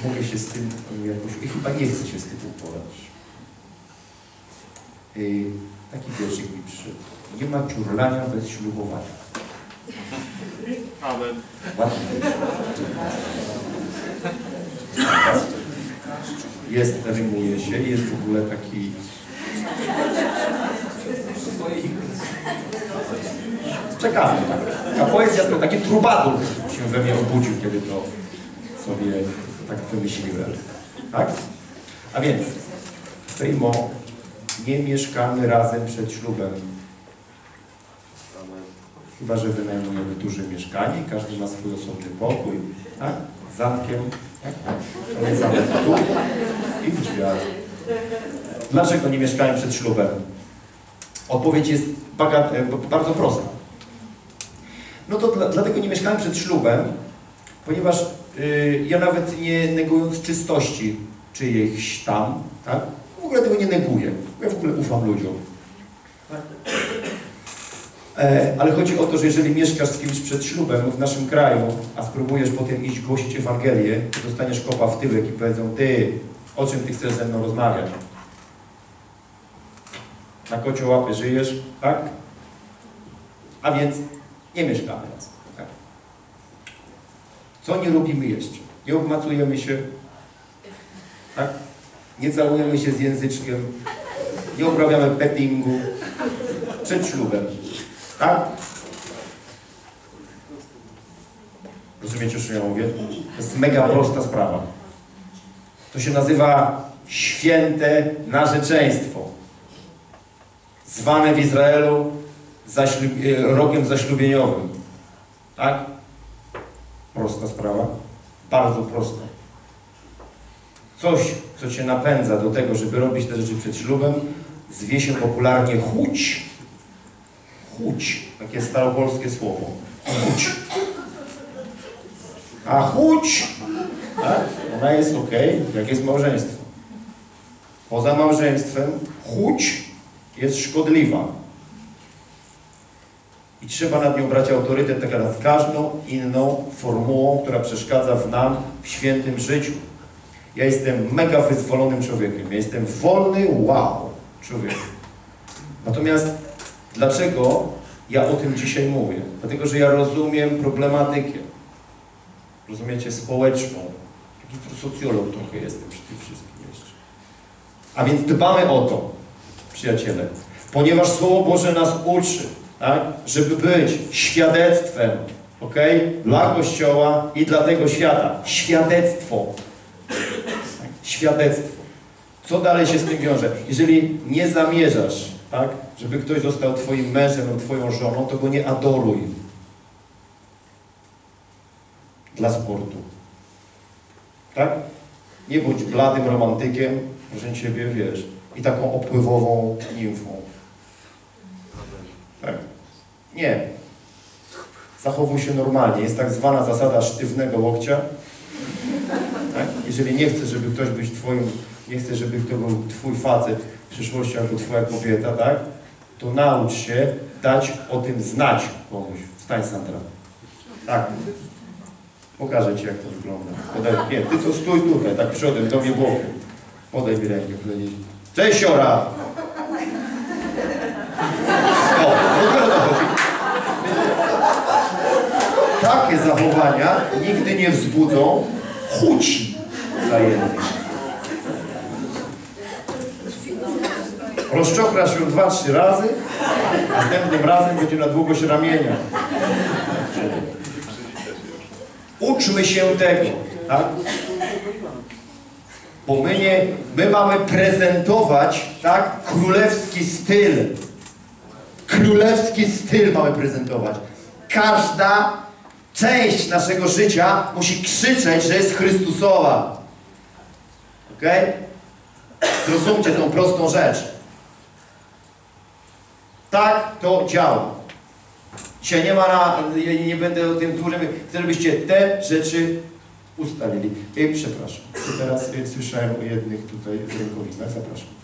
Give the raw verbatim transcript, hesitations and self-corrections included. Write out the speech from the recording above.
mogę się z tym jakoś... I chyba nie chcę się z tym uporać. Yy, taki wierszyk mi przyszedł. Nie ma ciurlania bez ślubowania. Amen. Ładny wierszyk. Jest, rymuje się, jest w ogóle taki... Czekamy. A poezja to taki trubadur się we mnie obudził, kiedy to sobie tak wymyśliłem. Tak? A więc, Fejmo, nie mieszkamy razem przed ślubem. Chyba że wynajmujemy duże mieszkanie, każdy ma swój osobny pokój, tak? Z zamkiem, tak? Ale zamek tu i w drzwiach. Dlaczego nie mieszkałem przed ślubem? Odpowiedź jest bardzo prosta. No to dla, dlatego nie mieszkałem przed ślubem, ponieważ yy, ja nawet nie negując czystości czyjejś tam, tak? W ogóle tego nie neguję. Ja w ogóle ufam ludziom. Tak? E, ale chodzi o to, że jeżeli mieszkasz z kimś przed ślubem w naszym kraju, a spróbujesz potem iść głosić Ewangelię, to dostaniesz kopa w tyłek i powiedzą: ty, o czym ty chcesz ze mną rozmawiać? Na kocio łapy żyjesz, tak? A więc nie mieszkamy razem. Tak? Co nie robimy jeszcze? Nie obmacujemy się, tak? Nie całujemy się z języczkiem, nie uprawiamy pettingu przed ślubem. Tak? Rozumiecie, co ja mówię? To jest mega prosta sprawa. To się nazywa święte narzeczeństwo. Zwane w Izraelu zaślub, rokiem zaślubieniowym. Tak? Prosta sprawa. Bardzo prosta. Coś, co cię napędza do tego, żeby robić te rzeczy przed ślubem, zwie się popularnie chuć. Chuć. Takie staropolskie słowo. Chuć. A chuć, tak? Ona jest ok, jak jest małżeństwo. Poza małżeństwem chuć jest szkodliwa. I trzeba nad nią brać autorytet, tak jak nad każdą inną formułą, która przeszkadza w nam w świętym życiu. Ja jestem mega wyzwolonym człowiekiem. Ja jestem wolny, wow, człowiek. Natomiast dlaczego ja o tym dzisiaj mówię? Dlatego, że ja rozumiem problematykę. Rozumiecie? Społeczną. Taki socjolog trochę jestem przy tym wszystkim jeszcze. A więc dbamy o to, przyjaciele. Ponieważ Słowo Boże nas uczy, tak? Żeby być świadectwem, okay? Dla Kościoła i dla tego świata. Świadectwo. Tak? Świadectwo. Co dalej się z tym wiąże? Jeżeli nie zamierzasz, tak? Żeby ktoś został twoim mężem lub twoją żoną, to go nie adoruj. Dla sportu. Tak? Nie bądź bladym romantykiem, że ciebie, wiesz, i taką opływową nimfą. Tak? Nie. Zachowuj się normalnie. Jest tak zwana zasada sztywnego łokcia. Tak? Jeżeli nie chcesz, żeby ktoś był twoim, nie chcesz, żeby to był twój facet w przyszłości albo twoja kobieta, tak? To naucz się dać o tym znać komuś. Wstań, Sandra. Tak. Pokażę ci, jak to wygląda. Podaj, nie, ty co stój tutaj, tak przodem, do mnie bokiem. Podaj mi rękę. Cześć, siora! O, dopiero to chodzi. Takie zachowania nigdy nie wzbudzą chuci wzajemnych. Rozczokrasz ją dwa, trzy razy, następnym razem będzie na długość ramienia. Uczmy się tego, tak? Bo my, nie, my mamy prezentować, tak, królewski styl. Królewski styl mamy prezentować. Każda część naszego życia musi krzyczeć, że jest Chrystusowa. Okej? Okay? Zrozumcie tą prostą rzecz. Tak to działa. Dzisiaj nie ma na... Ja nie będę o tym dłużej... Chcę, żebyście te rzeczy ustalili. I przepraszam. Teraz słyszałem o jednych tutaj z rękowicach. Zapraszam.